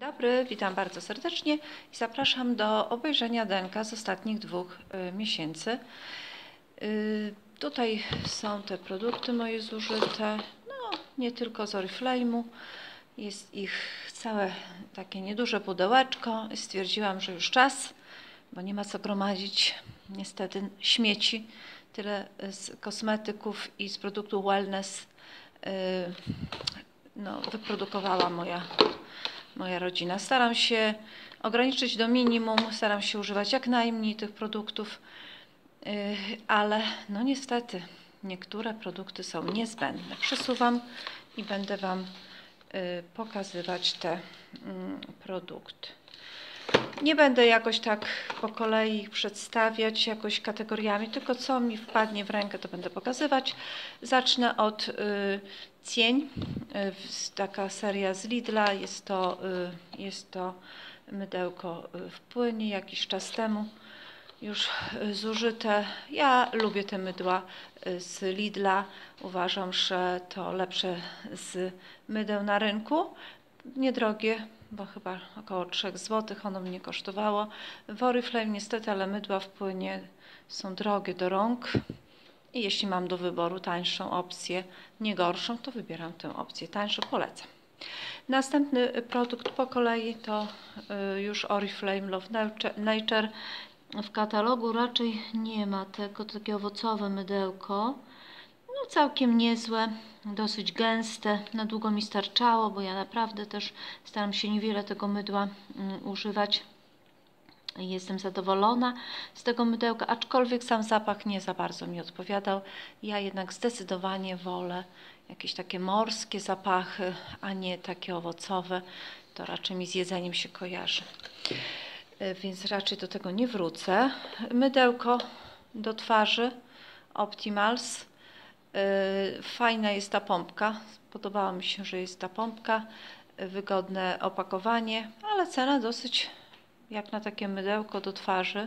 Dobry, witam bardzo serdecznie i zapraszam do obejrzenia DNK z ostatnich 2 miesięcy. Tutaj są te produkty moje zużyte, no nie tylko z Oriflame'u, jest ich całe takie nieduże pudełeczko. Stwierdziłam, że już czas, bo nie ma co gromadzić niestety śmieci. Tyle z kosmetyków i z produktów wellness wyprodukowała moja rodzina. Staram się ograniczyć do minimum, staram się używać jak najmniej tych produktów, ale no niestety niektóre produkty są niezbędne. Przesuwam i będę Wam pokazywać te produkty. Nie będę jakoś tak po kolei ich przedstawiać jakoś kategoriami, tylko co mi wpadnie w rękę, to będę pokazywać. Zacznę od cień. Taka seria z Lidla. Jest to mydełko w płynie, jakiś czas temu już zużyte. Ja lubię te mydła z Lidla. Uważam, że to lepsze z mydeł na rynku. Niedrogie, bo chyba około 3 zł ono mnie kosztowało. W Oriflame niestety, ale mydła w płynie są drogie do rąk. I jeśli mam do wyboru tańszą opcję, nie gorszą, to wybieram tę opcję tańszą, polecam. Następny produkt po kolei to już Oriflame Love Nature. W katalogu raczej nie ma tego, takie owocowe mydełko. No, całkiem niezłe, dosyć gęste, na długo mi starczało, bo ja naprawdę też staram się niewiele tego mydła używać. Jestem zadowolona z tego mydełka, aczkolwiek sam zapach nie za bardzo mi odpowiadał. Ja jednak zdecydowanie wolę jakieś takie morskie zapachy, a nie takie owocowe. To raczej mi z jedzeniem się kojarzy. Więc raczej do tego nie wrócę. Mydełko do twarzy Optimals. Fajna jest ta pompka. Podobało mi się, że jest ta pompka. Wygodne opakowanie, ale cena dosyć, jak na takie mydełko do twarzy,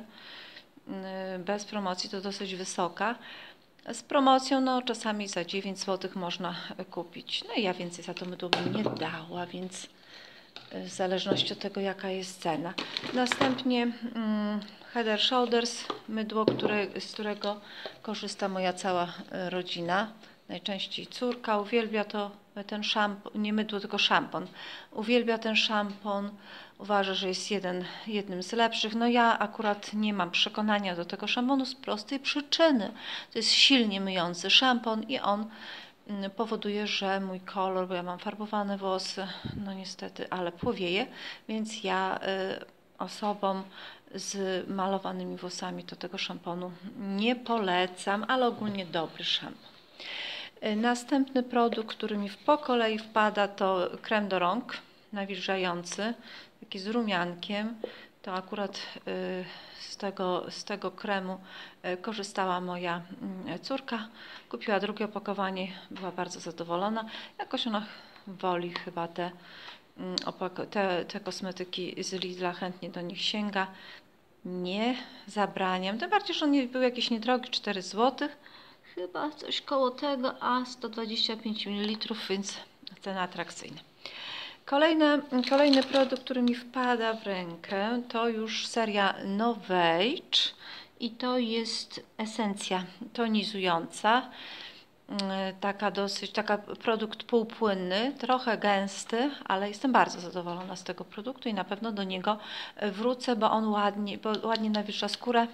bez promocji, to dosyć wysoka. Z promocją no czasami za 9 zł można kupić. No i ja więcej za to mydło bym nie dała, więc w zależności od tego, jaka jest cena. Następnie Head & Shoulders, mydło, z którego korzysta moja cała rodzina. Najczęściej córka uwielbia ten szampon, nie mydło, tylko szampon. Uwielbia ten szampon, uważa, że jest jednym z lepszych. No ja akurat nie mam przekonania do tego szamponu z prostej przyczyny. To jest silnie myjący szampon i on powoduje, że mój kolor, bo ja mam farbowane włosy, no niestety, ale płowieje, więc ja osobom z malowanymi włosami to tego szamponu nie polecam, ale ogólnie dobry szampon. Następny produkt, który mi po kolei wpada, to krem do rąk nawilżający, taki z rumiankiem. To akurat z tego kremu korzystała moja córka. Kupiła drugie opakowanie, była bardzo zadowolona. Jakoś ona woli chyba te kosmetyki z Lidla, chętnie do nich sięga. Nie zabraniam, tym bardziej, że on był jakiś niedrogi, 4 zł. Chyba coś koło tego, a 125 ml, więc cena atrakcyjna. Kolejny produkt, który mi wpada w rękę, to już seria Novage i to jest esencja tonizująca. Taka produkt półpłynny, trochę gęsty, ale jestem bardzo zadowolona z tego produktu i na pewno do niego wrócę, bo on ładnie nawilża skórę.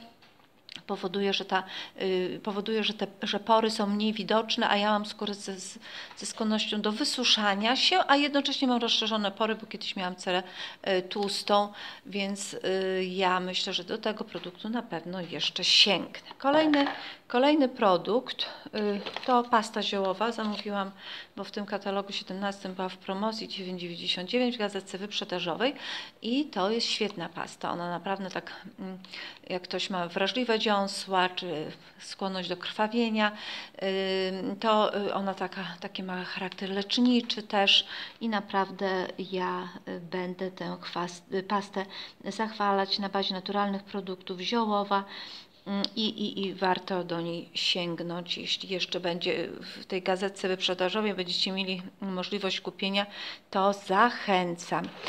Powoduje, że pory są mniej widoczne, a ja mam skórę ze skłonnością do wysuszania się, a jednocześnie mam rozszerzone pory, bo kiedyś miałam cerę tłustą, więc ja myślę, że do tego produktu na pewno jeszcze sięgnę. Kolejny produkt to pasta ziołowa. Zamówiłam, bo w tym katalogu 17 była w promocji 9,99 w gazetce wyprzedażowej i to jest świetna pasta. Ona naprawdę tak, jak ktoś ma wrażliwe dziąsła czy skłonność do krwawienia, to ona taki ma charakter leczniczy też i naprawdę ja będę tę pastę zachwalać na bazie naturalnych produktów, ziołowa. I warto do niej sięgnąć, jeśli jeszcze będzie w tej gazetce wyprzedażowej, będziecie mieli możliwość kupienia, to zachęcam.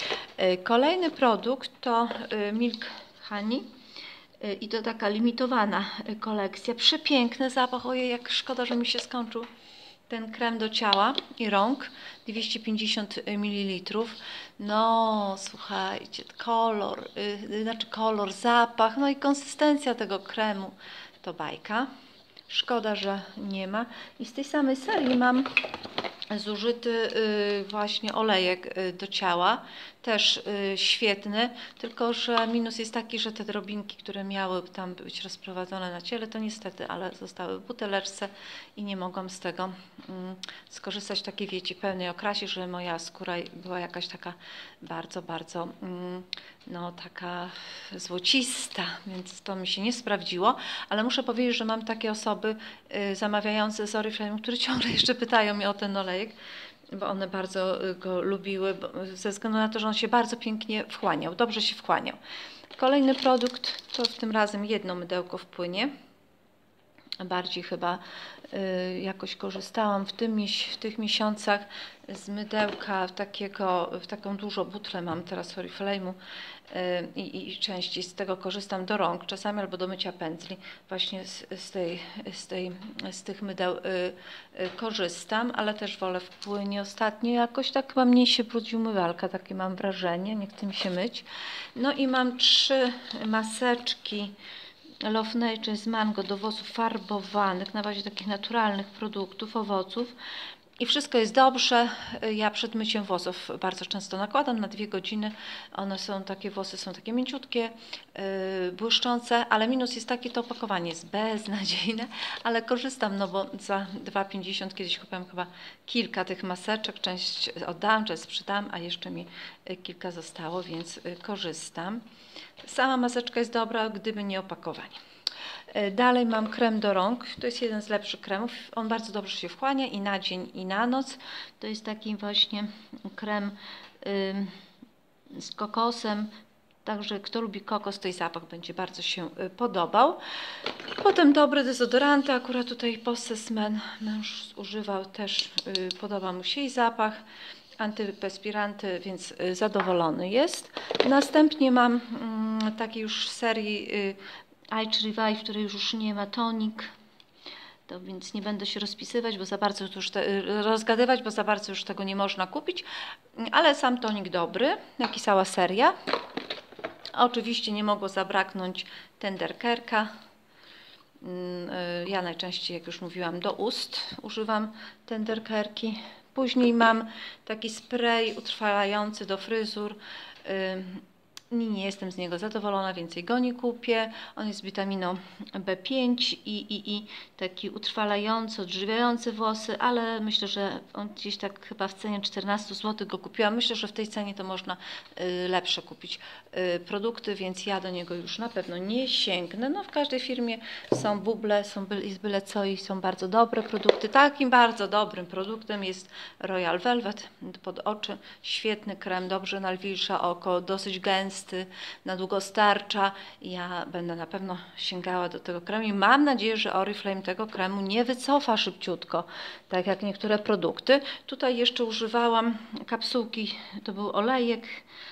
Kolejny produkt to Milk Honey i to taka limitowana kolekcja. Przepiękny zapach, ojej, jak szkoda, że mi się skończył ten krem do ciała i rąk, 250 ml. No, słuchajcie, kolor, zapach, no i konsystencja tego kremu to bajka. Szkoda, że nie ma. I z tej samej serii mam zużyty właśnie olejek do ciała, też świetny, tylko że minus jest taki, że te drobinki, które miały tam być rozprowadzone na ciele, to niestety, ale zostały w buteleczce i nie mogłam z tego skorzystać w takiej, wiecie, pełnej okrasie, że moja skóra była jakaś taka bardzo, bardzo no taka złocista, więc to mi się nie sprawdziło, ale muszę powiedzieć, że mam takie osoby zamawiające z Oriflame, które ciągle jeszcze pytają mnie o ten olejek, bo one bardzo go lubiły, ze względu na to, że on się bardzo pięknie wchłaniał, dobrze się wchłaniał. Kolejny produkt to w tym razem jedno mydełko w płynie. Bardziej chyba jakoś korzystałam w tych miesiącach z mydełka w taką dużą butlę mam teraz Oriflame'u i częściej z tego korzystam do rąk, czasami albo do mycia pędzli. Właśnie z tych mydeł korzystam, ale też wolę w płynie ostatnio. Jakoś tak chyba mniej się brudzi umywalka, takie mam wrażenie, nie chce mi się myć. No i mam 3 maseczki Love Nature z mango do włosów farbowanych na bazie takich naturalnych produktów, owoców. I wszystko jest dobrze. Ja przed myciem włosów bardzo często nakładam na 2 godziny. One są takie, włosy są takie mięciutkie, błyszczące, ale minus jest taki, to opakowanie jest beznadziejne, ale korzystam, no bo za 2,50 kiedyś kupiłam chyba kilka tych maseczek, część oddałam, część sprzedałam, a jeszcze mi kilka zostało, więc korzystam. Sama maseczka jest dobra, gdyby nie opakowanie. Dalej mam krem do rąk, to jest jeden z lepszych kremów, on bardzo dobrze się wchłania i na dzień i na noc. To jest taki właśnie krem z kokosem, także kto lubi kokos, to i zapach będzie bardzo się podobał. Potem dobre dezodoranty, akurat tutaj Possess Man mąż używał, też podoba mu się i zapach. Antyperspiranty, więc zadowolony jest. Następnie mam taki już z serii Age Revive, której już nie ma, tonik. To więc nie będę się rozpisywać, bo za bardzo już rozgadywać, bo za bardzo już tego nie można kupić, ale sam tonik dobry, jak i cała seria. Oczywiście nie mogło zabraknąć Tenderkerka. Ja najczęściej, jak już mówiłam, do ust używam Tenderkerki. Później mam taki spray utrwalający do fryzur. Nie jestem z niego zadowolona, więcej go nie kupię. On jest z witaminą B5 i taki utrwalający, odżywiający włosy, ale myślę, że on gdzieś tak chyba w cenie 14 zł go kupiłam. Myślę, że w tej cenie to można lepsze kupić produkty, więc ja do niego już na pewno nie sięgnę. No w każdej firmie są buble, są byle co i są bardzo dobre produkty. Takim bardzo dobrym produktem jest Royal Velvet pod oczy. Świetny krem, dobrze nawilża oko, dosyć gęsty, na długo starcza. Ja będę na pewno sięgała do tego kremu i mam nadzieję, że Oriflame tego kremu nie wycofa szybciutko, tak jak niektóre produkty. Tutaj jeszcze używałam kapsułki, to był olejek,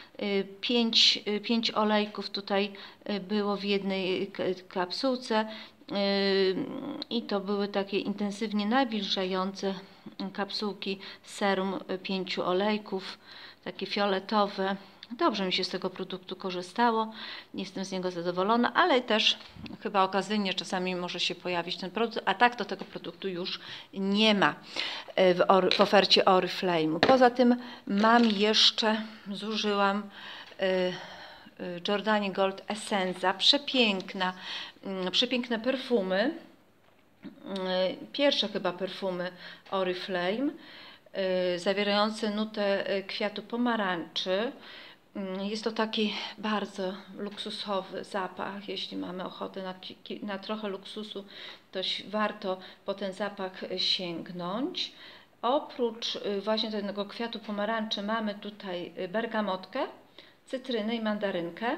5 olejków tutaj było w jednej kapsułce i to były takie intensywnie nawilżające kapsułki serum 5 olejków, takie fioletowe. Dobrze mi się z tego produktu korzystało, jestem z niego zadowolona, ale też chyba okazyjnie czasami może się pojawić ten produkt, a tak to tego produktu już nie ma w ofercie Oriflame'u. Poza tym mam jeszcze, zużyłam Giordani Gold Essenza, przepiękne perfumy, pierwsze chyba perfumy Oriflame, zawierające nutę kwiatu pomarańczy. Jest to taki bardzo luksusowy zapach. Jeśli mamy ochotę na trochę luksusu, to warto po ten zapach sięgnąć. Oprócz właśnie tego kwiatu pomarańczy mamy tutaj bergamotkę, cytrynę i mandarynkę.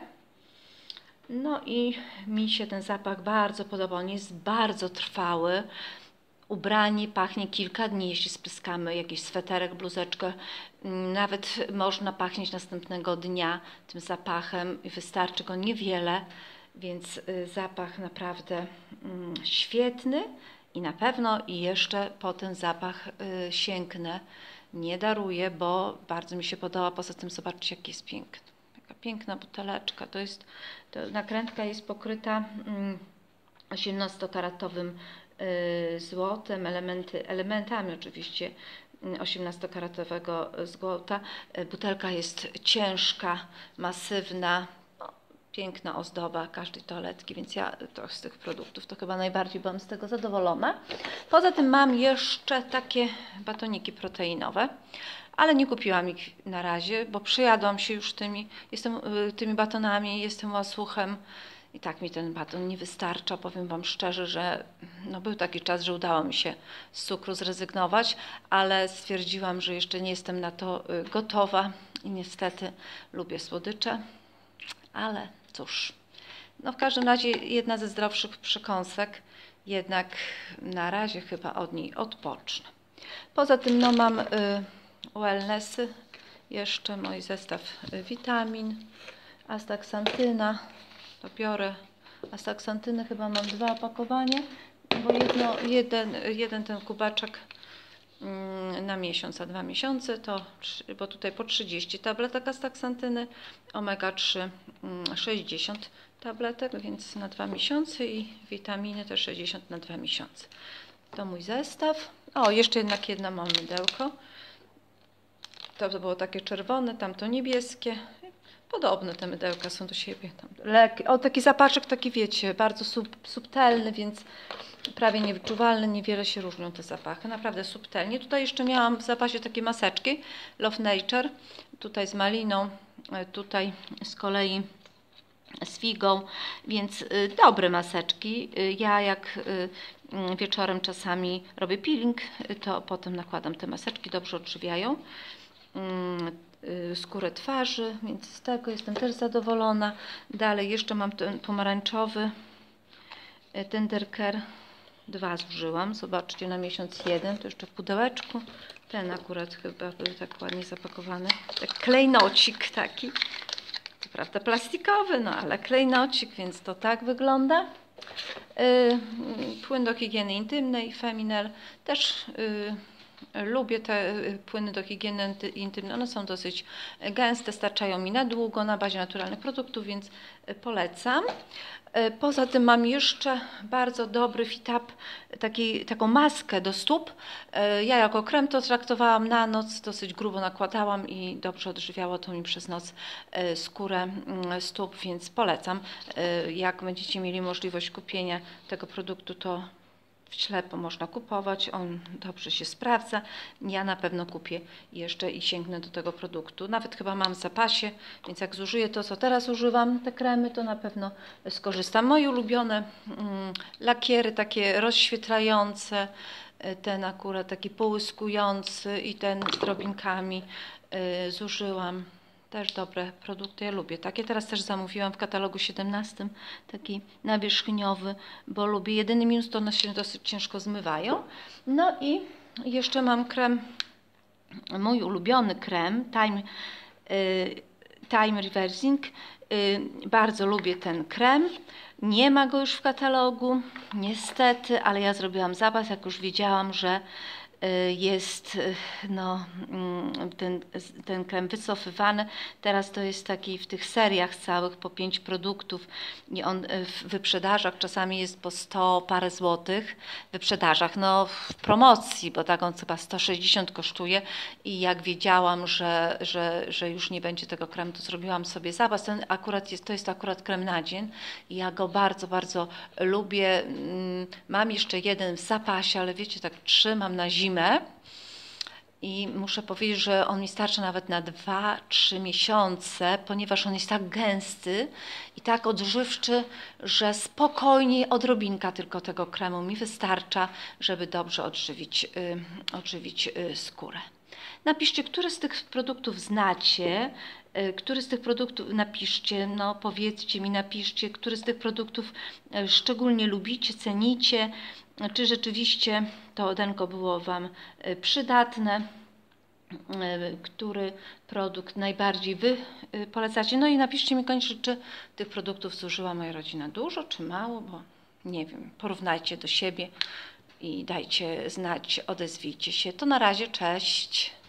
No i mi się ten zapach bardzo podoba. On jest bardzo trwały. ubranie pachnie kilka dni, jeśli spryskamy jakiś sweterek, bluzeczkę. Nawet można pachnieć następnego dnia tym zapachem i wystarczy go niewiele, więc zapach naprawdę świetny i na pewno i jeszcze po ten zapach sięgnę. Nie daruję, bo bardzo mi się podoba. Poza tym zobaczcie, jaki jest piękny. Taka piękna buteleczka. Nakrętka jest pokryta 18-karatowym złotem, elementami oczywiście 18-karatowego złota. Butelka jest ciężka, masywna, piękna ozdoba każdej toaletki, więc ja z tych produktów to chyba najbardziej byłam z tego zadowolona. Poza tym mam jeszcze takie batoniki proteinowe, ale nie kupiłam ich na razie, bo przejadłam się już tymi batonami, jestem łasuchem i tak mi ten baton nie wystarcza. Powiem Wam szczerze, że był taki czas, że udało mi się z cukru zrezygnować, ale stwierdziłam, że jeszcze nie jestem na to gotowa i niestety lubię słodycze, ale cóż, w każdym razie jedna ze zdrowszych przekąsek, jednak na razie chyba od niej odpocznę. Poza tym mam wellnessy, jeszcze mój zestaw witamin, astaksantyna, to biorę astaksantyny, chyba mam 2 opakowania, bo jeden ten kubeczek na miesiąc, a 2 miesiące bo tutaj po 30 tabletek astaksantyny, omega-3 60 tabletek, więc na 2 miesiące i witaminy też 60 na 2 miesiące. To mój zestaw. O, jeszcze jednak jedno mam mydełko. To było takie czerwone, tamto niebieskie. Podobne te mydełka są do siebie. Taki zapaczek, taki wiecie, bardzo subtelny, więc prawie niewyczuwalny, niewiele się różnią te zapachy, naprawdę subtelnie. Tutaj jeszcze miałam w zapasie takie maseczki Love Nature, tutaj z maliną, tutaj z kolei z figą, więc dobre maseczki. Ja jak wieczorem czasami robię peeling, to potem nakładam te maseczki, dobrze odżywiają skórę twarzy, więc z tego jestem też zadowolona. Dalej jeszcze mam ten pomarańczowy Tender Care, 2 zużyłam, zobaczcie, na miesiąc 1, to jeszcze w pudełeczku. Ten akurat chyba był tak ładnie zapakowany, tak klejnocik taki, to prawda plastikowy, ale klejnocik, więc to tak wygląda. Płyn do higieny intymnej, Feminel, też lubię te płyny do higieny intymnej, one są dosyć gęste, starczają mi na długo, na bazie naturalnych produktów, więc polecam. Poza tym mam jeszcze bardzo dobry Fitap, taką maskę do stóp. Ja jako krem to traktowałam na noc, dosyć grubo nakładałam i dobrze odżywiało to mi przez noc skórę stóp, więc polecam. Jak będziecie mieli możliwość kupienia tego produktu, to ślepo można kupować, on dobrze się sprawdza. Ja na pewno kupię jeszcze i sięgnę do tego produktu. Nawet chyba mam w zapasie, więc jak zużyję to, co teraz używam, te kremy, to na pewno skorzystam. Moje ulubione lakiery, takie rozświetlające, ten akurat taki połyskujący i ten z drobinkami zużyłam. Też dobre produkty, ja lubię takie. Teraz też zamówiłam w katalogu 17, taki nawierzchniowy, bo lubię. Jedyny minus to one się dosyć ciężko zmywają. No i jeszcze mam krem, mój ulubiony krem, Time Reversing. Bardzo lubię ten krem. Nie ma go już w katalogu, niestety, ale ja zrobiłam zapas, jak już wiedziałam, że jest ten krem wycofywany. Teraz to jest taki w tych seriach całych po 5 produktów i on w wyprzedażach czasami jest po 100 parę złotych. W wyprzedażach, w promocji, bo tak on chyba 160 kosztuje i jak wiedziałam, że już nie będzie tego kremu, to zrobiłam sobie zapas. To jest akurat krem na dzień i ja go bardzo, bardzo lubię. Mam jeszcze jeden w zapasie, ale wiecie, tak trzymam na zimę. I muszę powiedzieć, że on mi starczy nawet na 2-3 miesiące, ponieważ on jest tak gęsty i tak odżywczy, że spokojnie odrobinka tylko tego kremu mi wystarcza, żeby dobrze odżywić skórę. Napiszcie, które z tych produktów znacie, który z tych produktów, napiszcie, powiedzcie mi, napiszcie, który z tych produktów szczególnie lubicie, cenicie. czy rzeczywiście to odenko było Wam przydatne, który produkt najbardziej Wy polecacie. No i napiszcie mi koniecznie, czy tych produktów zużyła moja rodzina dużo, czy mało, bo nie wiem, porównajcie do siebie i dajcie znać, odezwijcie się. To na razie, cześć.